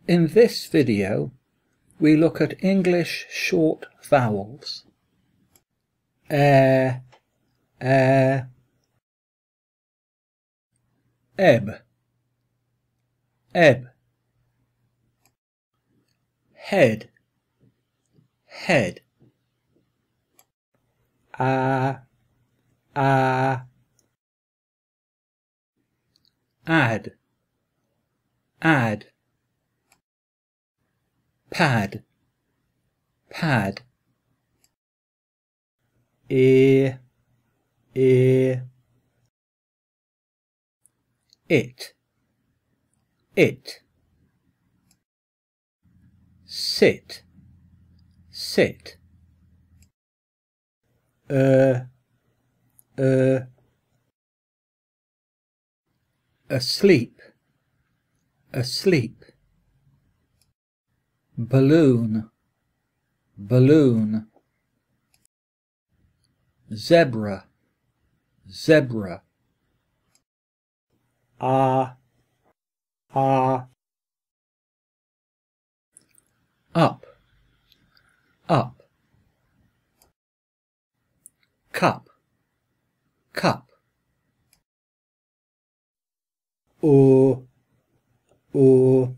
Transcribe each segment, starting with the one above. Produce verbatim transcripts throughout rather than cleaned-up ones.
In this video, we look at English short vowels. Air, air. Ebb, ebb. Head, head. Ah, ah. Add, add. Pad, pad. Ear, ear. It, it. Sit, sit. Er, er. Asleep, asleep. Balloon, balloon. Zebra, zebra. Ah, ah. Up, up. Cup, cup. Or, or.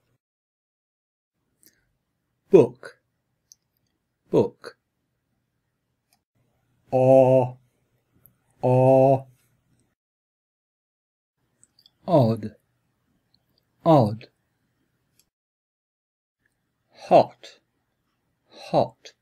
Book, book. Or, or. Odd, odd. Hot, hot.